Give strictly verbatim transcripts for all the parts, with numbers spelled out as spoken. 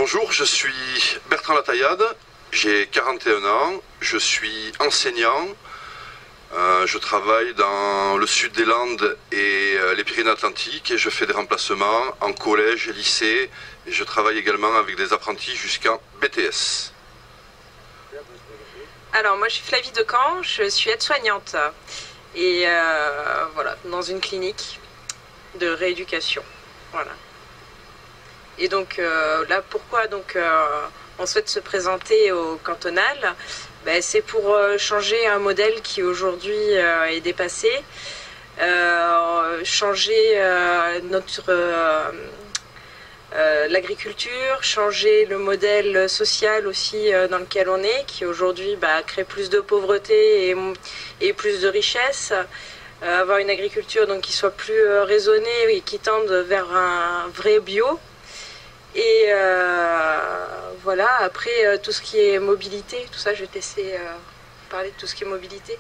Bonjour, je suis Bertrand Lataillade, j'ai quarante et un ans, je suis enseignant, euh, je travaille dans le sud des Landes et euh, les Pyrénées-Atlantiques et je fais des remplacements en collège et lycée et je travaille également avec des apprentis jusqu'en B T S. Alors moi je suis Flavie Decamp, je suis aide-soignante et euh, voilà, dans une clinique de rééducation. Voilà. Et donc euh, là pourquoi donc euh, on souhaite se présenter au cantonal, ben, c'est pour euh, changer un modèle qui aujourd'hui euh, est dépassé, euh, changer euh, notre euh, euh, l'agriculture, changer le modèle social aussi euh, dans lequel on est, qui aujourd'hui bah, crée plus de pauvreté et, et plus de richesse. Euh, avoir une agriculture donc, qui soit plus euh, raisonnée et qui tende vers un vrai bio. Et euh, voilà, après euh, tout ce qui est mobilité, tout ça, je vais te laisser euh, parler de tout ce qui est mobilité.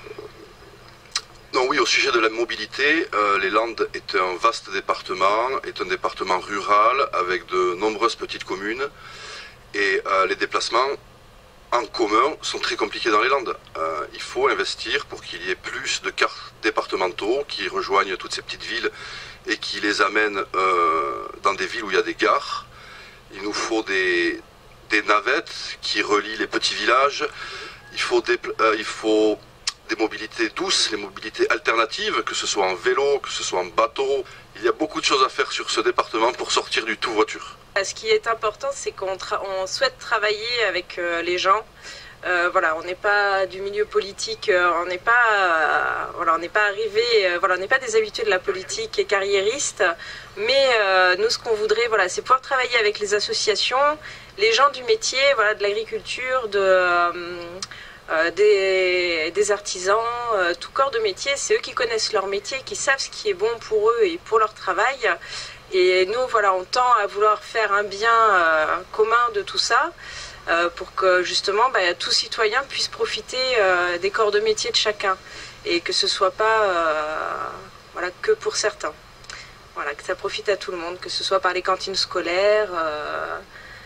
Non, oui, au sujet de la mobilité, euh, les Landes est un vaste département, est un département rural avec de nombreuses petites communes et euh, les déplacements en commun sont très compliqués dans les Landes. Euh, il faut investir pour qu'il y ait plus de cars départementaux qui rejoignent toutes ces petites villes et qui les amènent euh, dans des villes où il y a des gares. Il nous faut des, des navettes qui relient les petits villages. Il faut des, euh, il faut des mobilités douces, les mobilités alternatives, que ce soit en vélo, que ce soit en bateau. Il y a beaucoup de choses à faire sur ce département pour sortir du tout voiture. Ce qui est important, c'est qu'on on souhaite travailler avec euh, les gens. Euh, voilà, on n'est pas du milieu politique, euh, on n'est pas, euh, voilà, on n'est pas arrivé, euh, voilà, on n'est pas des habitués de la politique et carriéristes. Mais euh, nous, ce qu'on voudrait, voilà, c'est pouvoir travailler avec les associations, les gens du métier, voilà, de l'agriculture, de euh, euh, des, des artisans, euh, tout corps de métier. C'est eux qui connaissent leur métier, qui savent ce qui est bon pour eux et pour leur travail. Et nous, voilà, on tend à vouloir faire un bien euh, commun de tout ça, euh, pour que justement bah, tout citoyen puisse profiter euh, des corps de métier de chacun, et que ce soit pas euh, voilà, que pour certains. Voilà, que ça profite à tout le monde, que ce soit par les cantines scolaires, euh,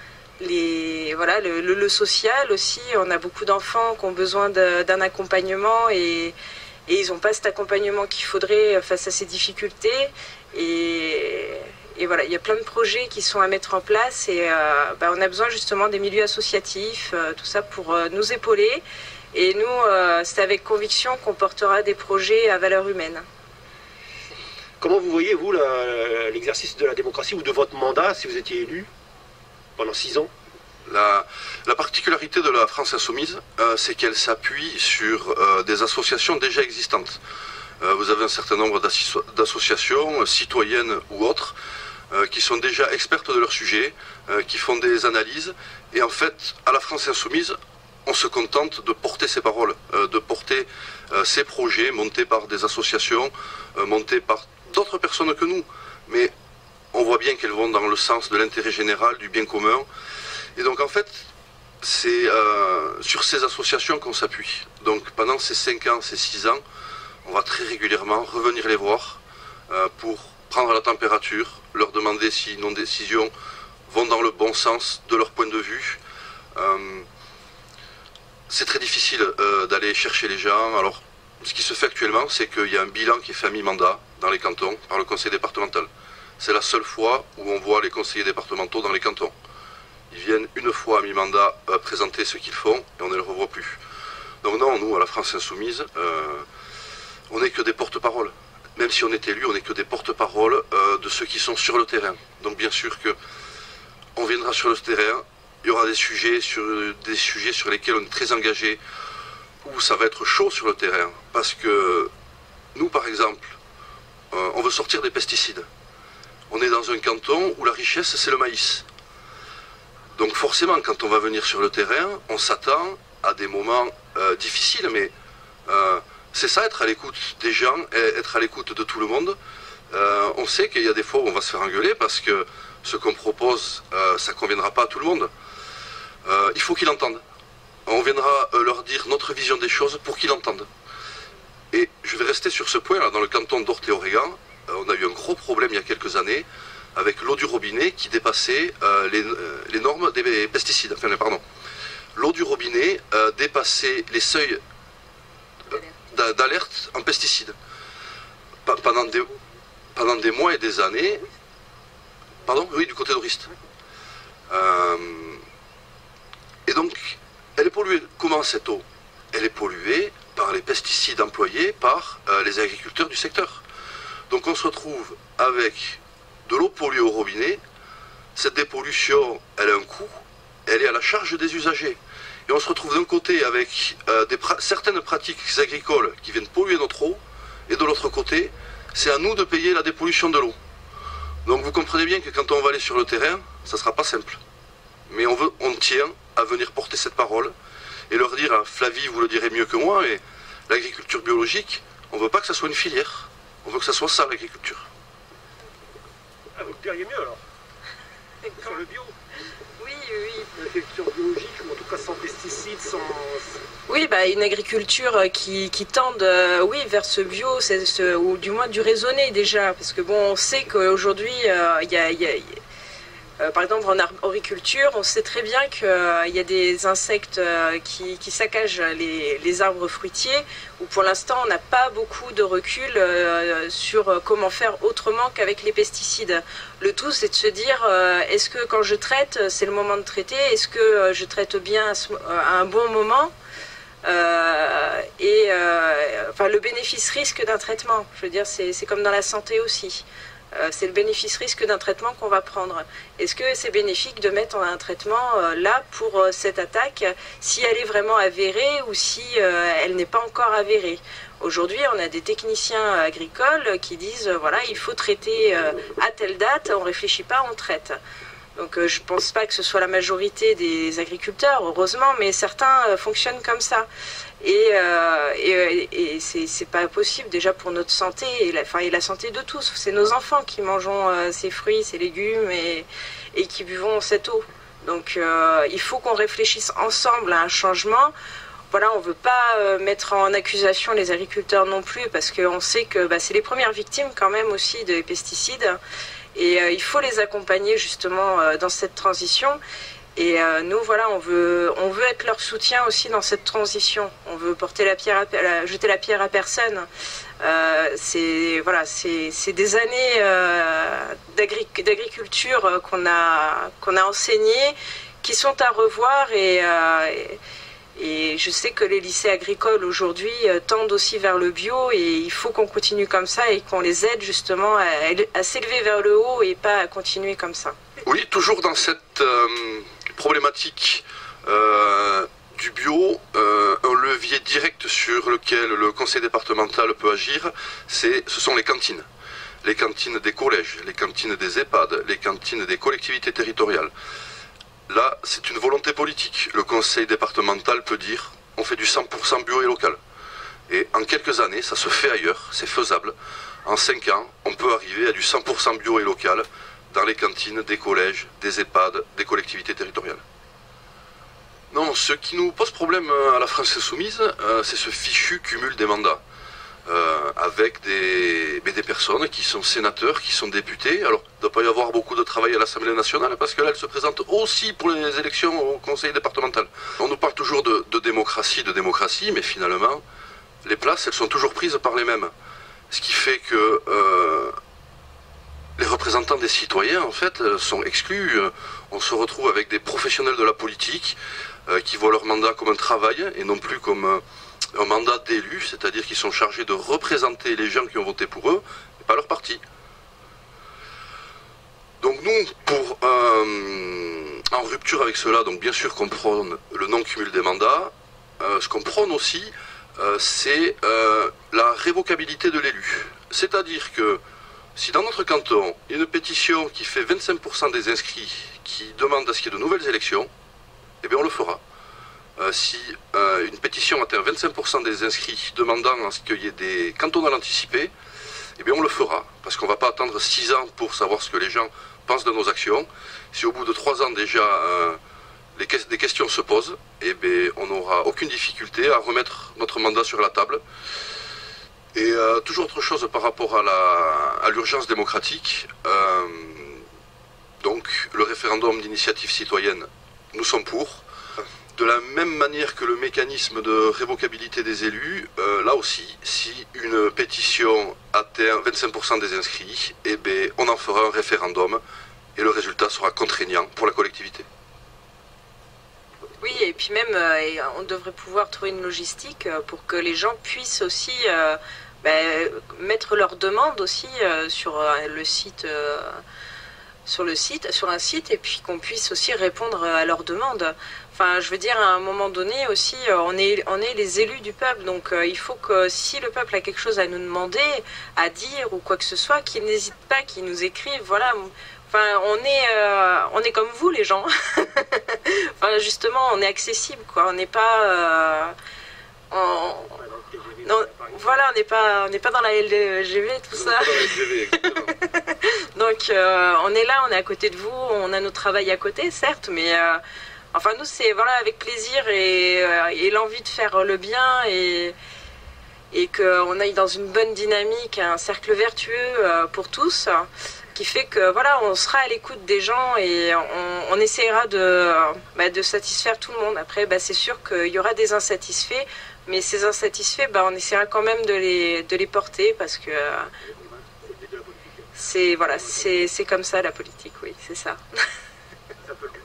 les, voilà, le, le, le social aussi. On a beaucoup d'enfants qui ont besoin d'un accompagnement et, et ils n'ont pas cet accompagnement qu'il faudrait face à ces difficultés. Et, et voilà, il y a plein de projets qui sont à mettre en place et euh, bah, on a besoin justement des milieux associatifs, euh, tout ça pour euh, nous épauler. Et nous, euh, c'est avec conviction qu'on portera des projets à valeur humaine. Comment vous voyez, vous, l'exercice de la démocratie ou de votre mandat, si vous étiez élu pendant six ans? La, la particularité de la France Insoumise, euh, c'est qu'elle s'appuie sur euh, des associations déjà existantes. Euh, vous avez un certain nombre d'associations, euh, citoyennes ou autres, euh, qui sont déjà expertes de leur sujet, euh, qui font des analyses. Et en fait, à la France Insoumise, on se contente de porter ces paroles, euh, de porter euh, ces projets montés par des associations, euh, montés par d'autres personnes que nous. Mais on voit bien qu'elles vont dans le sens de l'intérêt général, du bien commun. Et donc en fait, c'est euh, sur ces associations qu'on s'appuie. Donc pendant ces cinq ans, ces six ans, on va très régulièrement revenir les voir euh, pour prendre la température, leur demander si nos décisions vont dans le bon sens de leur point de vue. Euh, c'est très difficile euh, d'aller chercher les gens. Alors, ce qui se fait actuellement, c'est qu'il y a un bilan qui est fait à mi-mandat dans les cantons par le conseil départemental. C'est la seule fois où on voit les conseillers départementaux dans les cantons. Ils viennent une fois à mi-mandat euh, présenter ce qu'ils font et on ne les revoit plus. Donc non, nous, à la France Insoumise, euh, on n'est que des porte-paroles. Même si on est élu, on n'est que des porte-paroles euh, de ceux qui sont sur le terrain. Donc bien sûr qu'on viendra sur le terrain, il y aura des sujets, sur, des sujets sur lesquels on est très engagé, où ça va être chaud sur le terrain. Parce que nous, par exemple, euh, on veut sortir des pesticides. On est dans un canton où la richesse, c'est le maïs. Donc forcément, quand on va venir sur le terrain, on s'attend à des moments euh, difficiles, mais euh, c'est ça, être à l'écoute des gens, être à l'écoute de tout le monde. Euh, on sait qu'il y a des fois où on va se faire engueuler parce que ce qu'on propose, euh, ça ne conviendra pas à tout le monde. Euh, il faut qu'ils l'entendent. On viendra euh, leur dire notre vision des choses pour qu'ils l'entendent. Et je vais rester sur ce point, là, dans le canton d'Orthe-et-Oregan, euh, on a eu un gros problème il y a quelques années, avec l'eau du robinet qui dépassait euh, les, euh, les normes des pesticides. Enfin, pardon. L'eau du robinet euh, dépassait les seuils euh, d'alerte en pesticides. Pa pendant, des, pendant des mois et des années. Pardon? Oui, du côté d'Orist. Euh, et donc, elle est polluée. Comment cette eau? Elle est polluée par les pesticides employés par euh, les agriculteurs du secteur. Donc on se retrouve avec de l'eau polluée au robinet. Cette dépollution, elle a un coût, elle est à la charge des usagers. Et on se retrouve d'un côté avec euh, des pra certaines pratiques agricoles qui viennent polluer notre eau, et de l'autre côté, c'est à nous de payer la dépollution de l'eau. Donc vous comprenez bien que quand on va aller sur le terrain, ça ne sera pas simple. Mais on, veut, on tient à venir porter cette parole et leur dire, à Flavie, vous le direz mieux que moi, et l'agriculture biologique, on ne veut pas que ça soit une filière. On veut que ça soit ça, l'agriculture. Ah, vous le diriez mieux alors? Sur le bio? Oui, oui. L'agriculture biologique, ou en tout cas sans pesticides, sans... Oui, bah, une agriculture qui, qui tende euh, oui, vers ce bio, ce, ou du moins du raisonné déjà. Parce que bon, on sait qu'aujourd'hui, euh, il y a... Y a Euh, par exemple, en arboriculture, on sait très bien qu'il euh, y a des insectes euh, qui, qui saccagent les, les arbres fruitiers, où pour l'instant, on n'a pas beaucoup de recul euh, sur comment faire autrement qu'avec les pesticides. Le tout, c'est de se dire, euh, est-ce que quand je traite, c'est le moment de traiter? Est-ce que euh, je traite bien à, ce, à un bon moment? Euh, et euh, enfin, le bénéfice-risque d'un traitement, je veux dire, c'est comme dans la santé aussi. Euh, c'est le bénéfice-risque d'un traitement qu'on va prendre. Est-ce que c'est bénéfique de mettre un traitement euh, là pour euh, cette attaque, si elle est vraiment avérée ou si euh, elle n'est pas encore avérée? Aujourd'hui, on a des techniciens agricoles qui disent, euh, voilà, il faut traiter euh, à telle date, on ne réfléchit pas, on traite. Donc euh, je ne pense pas que ce soit la majorité des agriculteurs, heureusement, mais certains euh, fonctionnent comme ça. Et, euh, et, et c'est pas possible déjà pour notre santé et la, enfin, et la santé de tous. C'est nos enfants qui mangeons euh, ces fruits, ces légumes et, et qui buvons cette eau. Donc euh, il faut qu'on réfléchisse ensemble à un changement. Voilà, on ne veut pas euh, mettre en accusation les agriculteurs non plus, parce qu'on sait que bah, c'est les premières victimes quand même aussi des pesticides. Et euh, il faut les accompagner justement euh, dans cette transition. Et euh, nous, voilà, on veut, on veut être leur soutien aussi dans cette transition. On veut porter la pierre, à, la, jeter la pierre à personne. Euh, c'est voilà, c'est des années euh, d'agriculture qu'on a qu'on a enseignées, qui sont à revoir. Et, euh, et, et je sais que les lycées agricoles aujourd'hui tendent aussi vers le bio. Et il faut qu'on continue comme ça et qu'on les aide justement à, à s'élever vers le haut et pas à continuer comme ça. Oui, toujours dans cette euh, problématique euh, du bio, euh, un levier direct sur lequel le conseil départemental peut agir, ce sont les cantines. Les cantines des collèges, les cantines des EHPAD, les cantines des collectivités territoriales. Là, c'est une volonté politique. Le conseil départemental peut dire, on fait du cent pour cent bio et local. Et en quelques années, ça se fait ailleurs, c'est faisable. En cinq ans, on peut arriver à du cent pour cent bio et local dans les cantines des collèges, des EHPAD, des collectivités territoriales. Non, ce qui nous pose problème à la France Insoumise, euh, c'est ce fichu cumul des mandats. Euh, avec des, mais des personnes qui sont sénateurs, qui sont députés. Alors, il ne doit pas y avoir beaucoup de travail à l'Assemblée nationale, parce que là, elle se présente aussi pour les élections au conseil départemental. On nous parle toujours de, de démocratie, de démocratie, mais finalement, les places, elles sont toujours prises par les mêmes. Ce qui fait que euh, les représentants des citoyens, en fait, sont exclus. On se retrouve avec des professionnels de la politique euh, qui voient leur mandat comme un travail et non plus comme euh, un mandat d'élus, c'est-à-dire qu'ils sont chargés de représenter les gens qui ont voté pour eux et pas leur parti. Donc nous, pour, euh, en rupture avec cela, donc bien sûr qu'on prône le non-cumul des mandats, euh, ce qu'on prône aussi, euh, c'est euh, la révocabilité de l'élu. C'est-à-dire que si dans notre canton, il y a une pétition qui fait vingt-cinq pour cent des inscrits qui demandent à ce qu'il y ait de nouvelles élections, eh bien on le fera. Euh, si euh, une pétition atteint vingt-cinq pour cent des inscrits demandant à ce qu'il y ait des cantonales anticipées, eh bien on le fera. Parce qu'on ne va pas attendre six ans pour savoir ce que les gens pensent de nos actions. Si au bout de trois ans déjà euh, les que des questions se posent, eh bien on n'aura aucune difficulté à remettre notre mandat sur la table. Et euh, toujours autre chose par rapport à l'urgence démocratique, euh, référendum d'initiative citoyenne, nous sommes pour. De la même manière que le mécanisme de révocabilité des élus, euh, là aussi, si une pétition atteint vingt-cinq pour cent des inscrits, eh bien, on en fera un référendum et le résultat sera contraignant pour la collectivité. Oui, et puis même, euh, on devrait pouvoir trouver une logistique pour que les gens puissent aussi euh, ben, mettre leurs demandes aussi euh, sur euh, le site. Euh, sur le site, sur un site, et puis qu'on puisse aussi répondre à leurs demandes. Enfin, je veux dire, à un moment donné aussi, on est, on est les élus du peuple, donc euh, il faut que si le peuple a quelque chose à nous demander, à dire ou quoi que ce soit, qu'il n'hésite pas, qu'il nous écrive, voilà. Enfin, on est, euh, on est comme vous, les gens. Enfin, justement, on est accessible, quoi. On n'est pas... Euh, en... Non, voilà, on n'est pas, on n'est pas dans la L G V, tout ça. Pas dans la L G V, exactement. Donc, euh, on est là, on est à côté de vous, on a notre travail à côté, certes, mais euh, enfin, nous, c'est voilà, avec plaisir et, euh, et l'envie de faire le bien et, et qu'on aille dans une bonne dynamique, un cercle vertueux euh, pour tous, qui fait que voilà, on sera à l'écoute des gens et on, on essaiera de, bah, de satisfaire tout le monde. Après, bah, c'est sûr qu'il y aura des insatisfaits. Mais ces insatisfaits, bah, on essaiera quand même de les, de les porter parce que c'est voilà, c'est comme ça la politique, oui, c'est ça.